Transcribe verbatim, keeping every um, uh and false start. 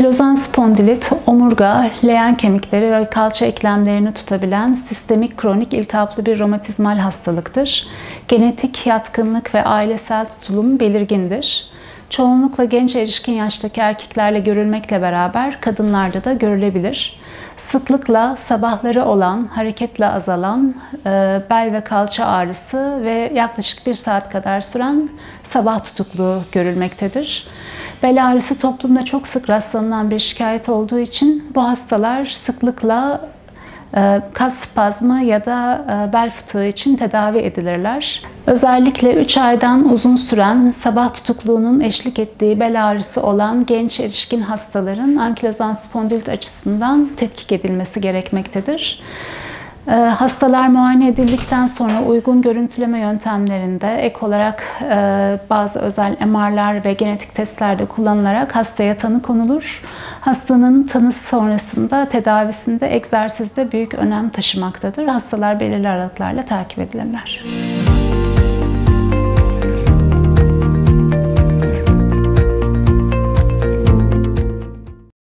Ankilozan spondilit, omurga, leğen kemikleri ve kalça eklemlerini tutabilen sistemik kronik iltihaplı bir romatizmal hastalıktır. Genetik yatkınlık ve ailesel tutulum belirgindir. Çoğunlukla genç erişkin yaştaki erkeklerle görülmekle beraber kadınlarda da görülebilir. Sıklıkla sabahları olan, hareketle azalan e, bel ve kalça ağrısı ve yaklaşık bir saat kadar süren sabah tutukluğu görülmektedir. Bel ağrısı toplumda çok sık rastlanılan bir şikayet olduğu için bu hastalar sıklıkla kas spazmı ya da bel fıtığı için tedavi edilirler. Özellikle üç aydan uzun süren sabah tutukluğunun eşlik ettiği bel ağrısı olan genç erişkin hastaların ankilozan spondilit açısından tetkik edilmesi gerekmektedir. Hastalar muayene edildikten sonra uygun görüntüleme yöntemlerinde ek olarak bazı özel M R'lar ve genetik testler de kullanılarak hastaya tanı konulur. Hastanın tanısı sonrasında tedavisinde egzersizde büyük önem taşımaktadır. Hastalar belirli aralıklarla takip edilirler.